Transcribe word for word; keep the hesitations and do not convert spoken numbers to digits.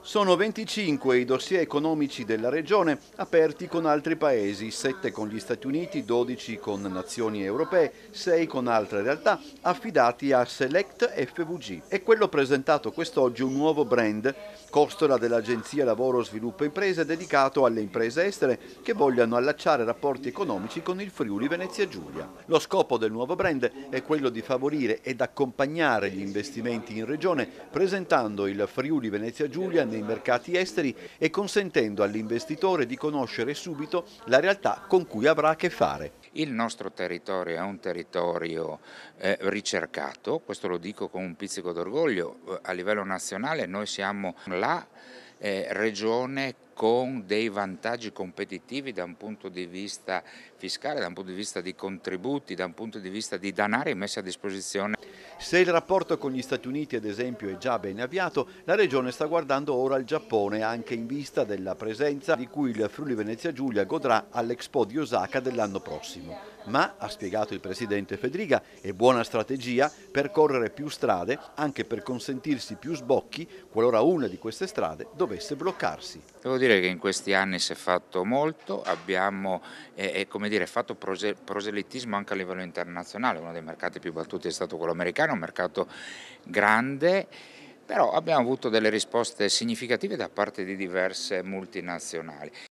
Sono venticinque i dossier economici della regione aperti con altri paesi, sette con gli Stati Uniti, dodici con nazioni europee, sei con altre realtà, affidati a Select F V G. È quello presentato quest'oggi un nuovo brand, costola dell'Agenzia Lavoro Sviluppo Imprese, dedicato alle imprese estere che vogliano allacciare rapporti economici con il Friuli Venezia Giulia. Lo scopo del nuovo brand è quello di favorire ed accompagnare gli investimenti in regione, presentando il Friuli Venezia Giulia nei mercati esteri e consentendo all'investitore di conoscere subito la realtà con cui avrà a che fare. Il nostro territorio è un territorio eh, ricercato, questo lo dico con un pizzico d'orgoglio, eh, a livello nazionale noi siamo la eh, regione con dei vantaggi competitivi da un punto di vista fiscale, da un punto di vista di contributi, da un punto di vista di danari messi a disposizione. Se il rapporto con gli Stati Uniti, ad esempio, è già ben avviato, la regione sta guardando ora al Giappone, anche in vista della presenza di cui il Friuli Venezia Giulia godrà all'Expo di Osaka dell'anno prossimo. Ma, ha spiegato il presidente Fedriga, è buona strategia percorrere più strade anche per consentirsi più sbocchi qualora una di queste strade dovesse bloccarsi. Devo dire che in questi anni si è fatto molto, abbiamo eh, eh, come dire, fatto prose proselitismo anche a livello internazionale, uno dei mercati più battuti è stato quello americano, un mercato grande, però abbiamo avuto delle risposte significative da parte di diverse multinazionali.